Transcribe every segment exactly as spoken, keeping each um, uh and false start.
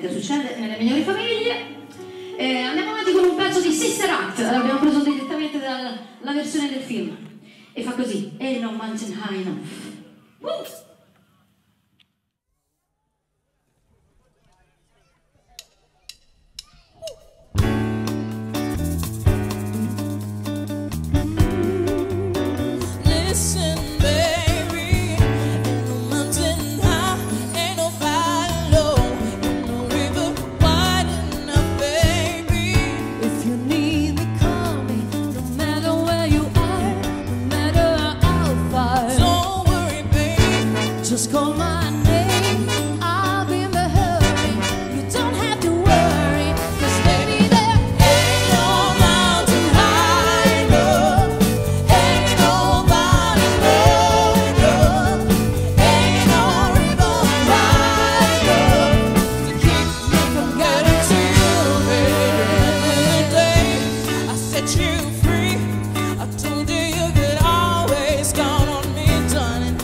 solitamente succede nelle migliori famiglie. Eh, andiamo avanti con un pezzo di Sister Act, l'abbiamo preso direttamente dalla versione del film. E fa così, Ain't no mountain high enough. Woo! Just call my name, I'll be in the hurry. You don't have to worry, 'cause baby there ain't no mountain high enough, ain't nobody low enough, ain't no river wide enough to keep me from getting to you, baby. The day I set you free, I told you you could always count on me, darling.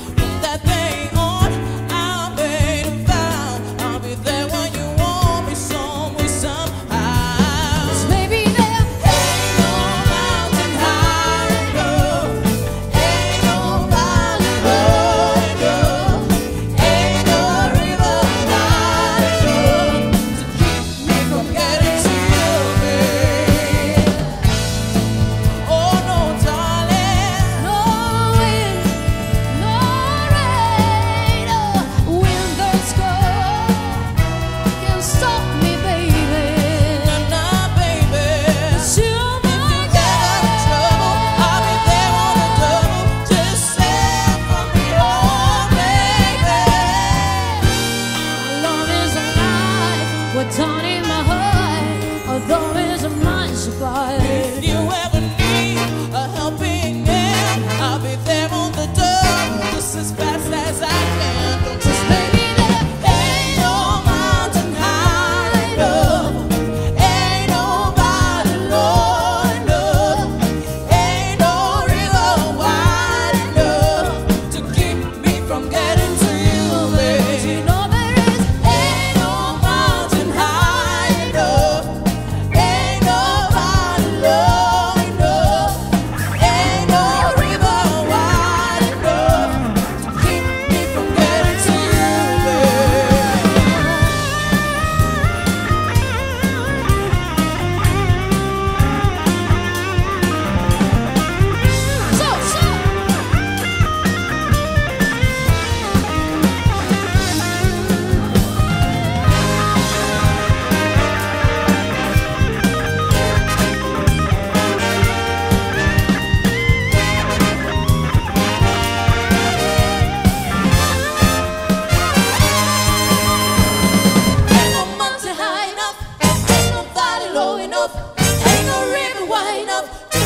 What's on in my heart, although it's a mind supply. If you ever need a helping hand, I'll be there on the door, just as fast as I can. Don't just baby, there ain't no mountain high enough, ain't nobody low enough, ain't no river wide enough to keep me from getting to you, baby. You know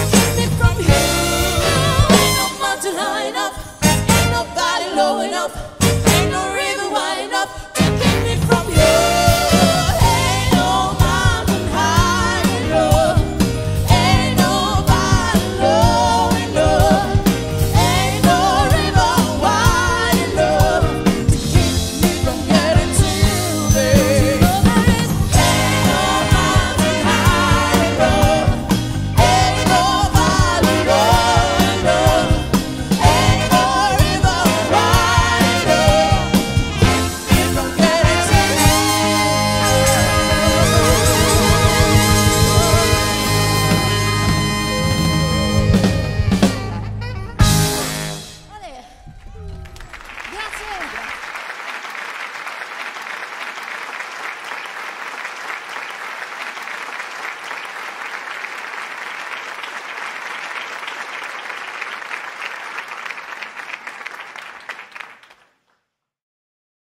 high enough, ain't nobody low enough.